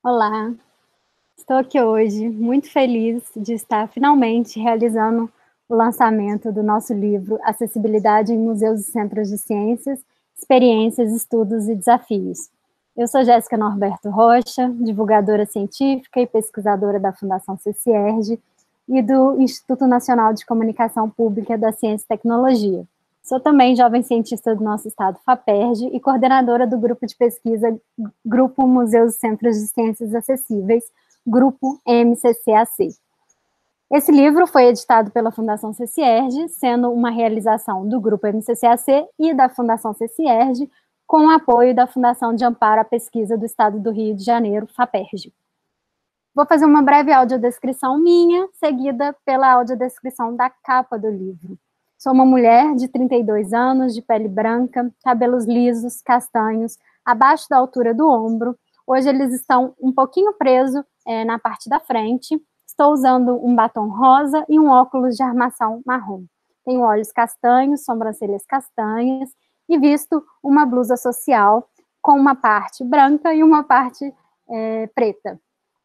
Olá, estou aqui hoje muito feliz de estar finalmente realizando o lançamento do nosso livro Acessibilidade em Museus e Centros de Ciências, Experiências, Estudos e Desafios. Eu sou Jéssica Norberto Rocha, divulgadora científica e pesquisadora da Fundação CCIERJ e do Instituto Nacional de Comunicação Pública da Ciência e Tecnologia. Sou também jovem cientista do nosso estado, FAPERJ, e coordenadora do grupo de pesquisa Grupo Museus e Centros de Ciências Acessíveis, Grupo MCCAC. Esse livro foi editado pela Fundação CCIERJ, sendo uma realização do Grupo MCCAC e da Fundação CCIERJ, com o apoio da Fundação de Amparo à Pesquisa do Estado do Rio de Janeiro, FAPERJ. Vou fazer uma breve audiodescrição minha, seguida pela audiodescrição da capa do livro. Sou uma mulher de 32 anos, de pele branca, cabelos lisos, castanhos, abaixo da altura do ombro. Hoje eles estão um pouquinho presos na parte da frente. Estou usando um batom rosa e um óculos de armação marrom. Tenho olhos castanhos, sobrancelhas castanhas e visto uma blusa social com uma parte branca e uma parte preta.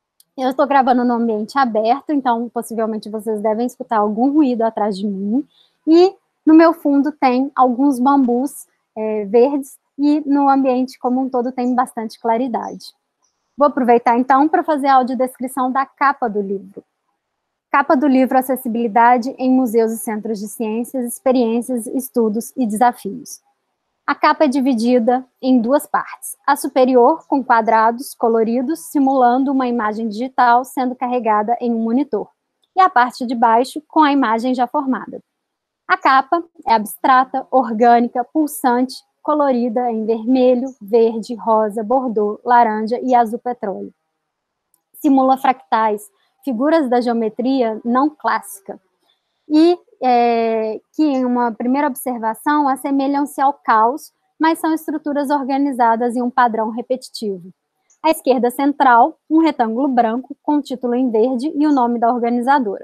Eu estou gravando no ambiente aberto, então possivelmente vocês devem escutar algum ruído atrás de mim. E no meu fundo tem alguns bambus verdes e no ambiente como um todo tem bastante claridade. Vou aproveitar então para fazer a audiodescrição da capa do livro. Capa do livro Acessibilidade em Museus e Centros de Ciências, Experiências, Estudos e Desafios. A capa é dividida em duas partes. A superior, com quadrados coloridos, simulando uma imagem digital sendo carregada em um monitor. E a parte de baixo, com a imagem já formada. A capa é abstrata, orgânica, pulsante, colorida em vermelho, verde, rosa, bordô, laranja e azul petróleo. Simula fractais, figuras da geometria não clássica. E que, em uma primeira observação, assemelham-se ao caos, mas são estruturas organizadas em um padrão repetitivo. À esquerda central, um retângulo branco com o título em verde e o nome da organizadora.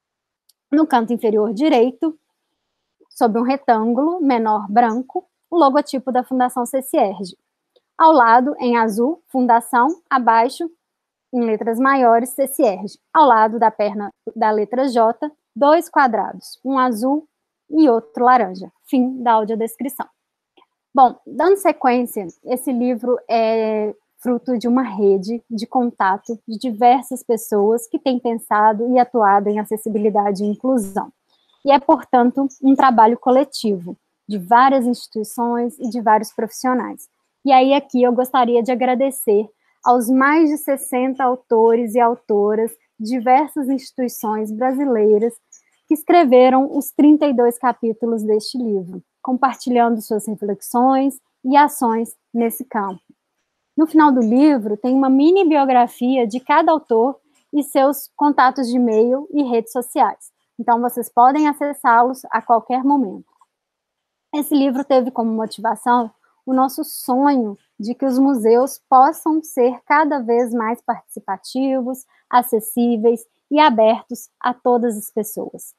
No canto inferior direito, sobre um retângulo menor branco, o logotipo da Fundação CCIERJ. Ao lado, em azul, Fundação, abaixo, em letras maiores, CCIERJ. Ao lado da perna da letra J, 2 quadrados, um azul e outro laranja. Fim da audiodescrição. Bom, dando sequência, esse livro é fruto de uma rede de contato de diversas pessoas que têm pensado e atuado em acessibilidade e inclusão. E é, portanto, um trabalho coletivo de várias instituições e de vários profissionais. E aí aqui eu gostaria de agradecer aos mais de 60 autores e autoras de diversas instituições brasileiras que escreveram os 32 capítulos deste livro, compartilhando suas reflexões e ações nesse campo. No final do livro, tem uma mini biografia de cada autor e seus contatos de e-mail e redes sociais. Então, vocês podem acessá-los a qualquer momento. Esse livro teve como motivação o nosso sonho de que os museus possam ser cada vez mais participativos, acessíveis e abertos a todas as pessoas.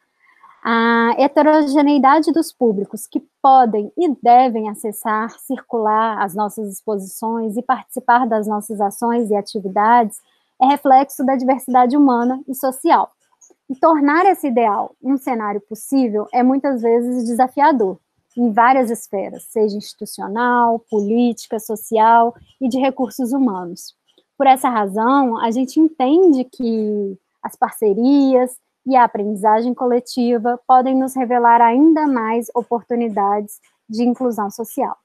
A heterogeneidade dos públicos que podem e devem acessar, circular as nossas exposições e participar das nossas ações e atividades é reflexo da diversidade humana e social. E tornar esse ideal um cenário possível é muitas vezes desafiador, em várias esferas, seja institucional, política, social e de recursos humanos. Por essa razão, a gente entende que as parcerias e a aprendizagem coletiva podem nos revelar ainda mais oportunidades de inclusão social.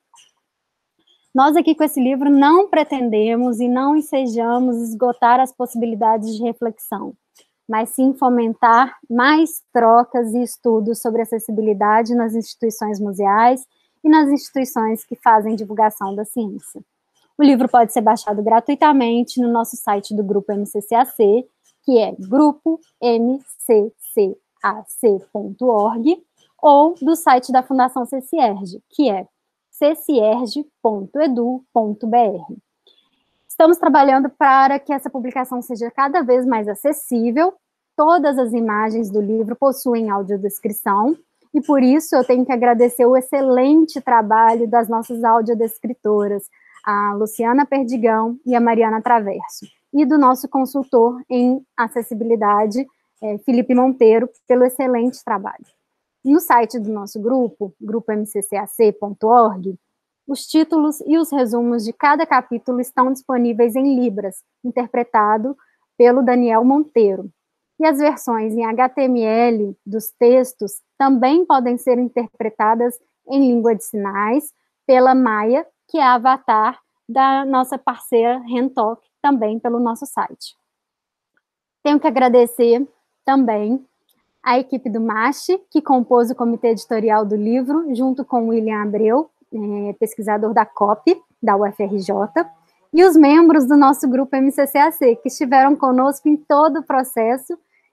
Nós aqui com esse livro não pretendemos e não ensejamos esgotar as possibilidades de reflexão, mas sim fomentar mais trocas e estudos sobre acessibilidade nas instituições museais e nas instituições que fazem divulgação da ciência. O livro pode ser baixado gratuitamente no nosso site do Grupo MCCAC, que é grupomccac.org, ou do site da Fundação CCIERJ, que é ccierj.edu.br. Estamos trabalhando para que essa publicação seja cada vez mais acessível. Todas as imagens do livro possuem audiodescrição, e por isso eu tenho que agradecer o excelente trabalho das nossas audiodescritoras, a Luciana Perdigão e a Mariana Traverso, e do nosso consultor em acessibilidade, Felipe Monteiro, pelo excelente trabalho. No site do nosso grupo, grupomccac.org, os títulos e os resumos de cada capítulo estão disponíveis em Libras, interpretado pelo Daniel Monteiro. E as versões em HTML dos textos também podem ser interpretadas em língua de sinais pela Maia, que é a avatar da nossa parceira Rentalk, também pelo nosso site. Tenho que agradecer também a equipe do MASH, que compôs o comitê editorial do livro, junto com o William Abreu, pesquisador da COP, da UFRJ, e os membros do nosso grupo MCCAC, que estiveram conosco em todo o processo,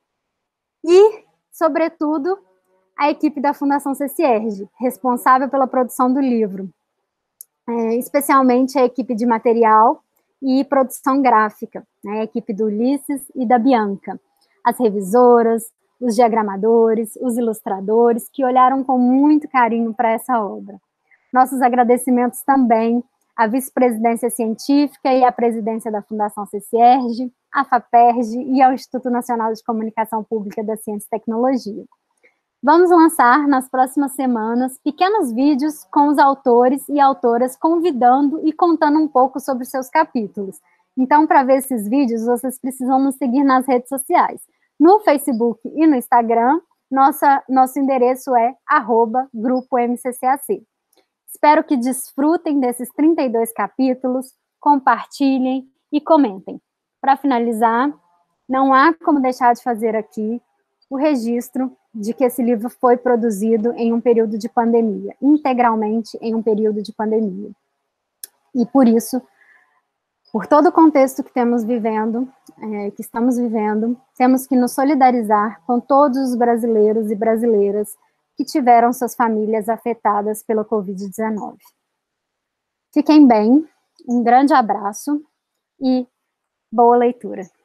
e, sobretudo, a equipe da Fundação CCIERJ, responsável pela produção do livro, especialmente a equipe de material e produção gráfica, a equipe do Ulisses e da Bianca, as revisoras, os diagramadores, os ilustradores, que olharam com muito carinho para essa obra. Nossos agradecimentos também à vice-presidência científica e à presidência da Fundação CCIERJ, à FAPERJ e ao Instituto Nacional de Comunicação Pública da Ciência e Tecnologia. Vamos lançar, nas próximas semanas, pequenos vídeos com os autores e autoras convidando e contando um pouco sobre seus capítulos. Então, para ver esses vídeos, vocês precisam nos seguir nas redes sociais. No Facebook e no Instagram, nosso endereço é @grupomccac. Espero que desfrutem desses 32 capítulos, compartilhem e comentem. Para finalizar, não há como deixar de fazer aqui o registro de que esse livro foi produzido em um período de pandemia, integralmente em um período de pandemia. E por isso, por todo o contexto que estamos vivendo, temos que nos solidarizar com todos os brasileiros e brasileiras que tiveram suas famílias afetadas pela Covid-19. Fiquem bem, um grande abraço e boa leitura.